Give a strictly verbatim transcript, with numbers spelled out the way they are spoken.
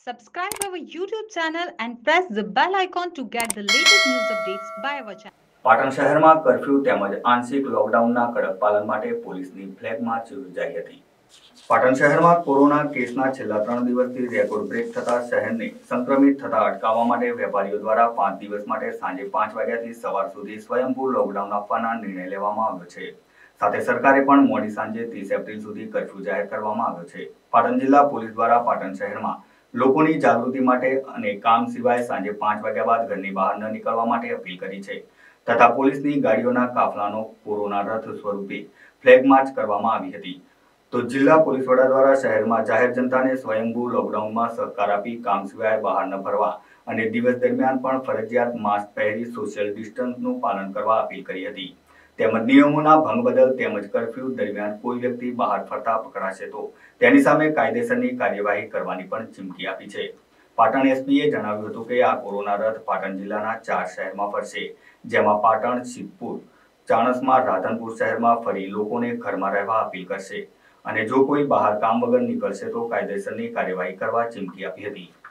Subscribe our YouTube channel and press the bell icon to get the latest news updates by our channel. Patan શહેરમાં curfew તેમજ આંશિક લોકડાઉનના કડક પાલન માટે પોલીસની ફ્લેગ માર્ચ યોજાઈ હતી। પાટણ શહેરમાં કોરોના કેસના છેલ્લા ત્રણ દિવસથી રેકોર્ડ બ્રેક થતા શહેરને સંક્રમિત થતા અટકાવવા માટે વેપારીઓ દ્વારા પાંચ દિવસ માટે સાંજે પાંચ વાગ્યાથી સવાર સુધી સ્વયંભૂ લોકડાઉન આપવાના નિર્ણય લેવામાં આવ્યો છે। સાથે સરકારે પણ મોડી સાંજે ત્રીસ એપ્રિલ સુધી કર્ફ્યુ જાહેર કરવામાં આવ્યો છે। પાટણ જિલ્લા પોલીસ દ્વારા પાટણ શહેરમાં લોકોની જાગૃતિ માટે અને કામ સિવાય સાંજે પાંચ વાગ્યા બાદ ઘરની બહાર ન નીકળવા માટે અપીલ કરી છે તથા પોલીસની ગાડીઓના કાફલાનો કોરોના રથ સ્વરૂપે ફ્લેગ માર્ચ કરવામાં આવી હતી। તો જિલ્લા પોલીસ વડા દ્વારા શહેરમાં જાહેર જનતાને સ્વયંભૂ લોકડાઉનમાં સહકાર આપી કામ સિવાય બહાર ન ફરવા અને દિવસ દરમિયાન પણ ફરજિયાત માસ્ક પહેરી સોશિયલ ડિસ્ટન્સનું પાલન કરવા અપીલ કરી હતી। તેમજ નિયમોના ભંગ બદલ તેમજ કર્ફ્યુ દરમિયાન કોઈ વ્યક્તિ બહાર ફરતા પકડાશે તો તેની સામે કાયદેસરની કાર્યવાહી કરવાની પણ ચીમકી આપી છે। પાટણ એસપીએ જણાવ્યું હતું કે આ કોરોના રથ પાટણ જિલ્લાના ચાર શહેરમાં ફરશે, જેમાં પાટણ, સિદ્ધપુર, ચાણસ્મા, રાધનપુર શહેરમાં ફરી લોકોને ઘરમાં રહેવા અપીલ કરશે અને જો કોઈ બહાર કામ વગર નીકળશે તો કાયદેસરની કાર્યવાહી કરવા ચીમકી આપી હતી।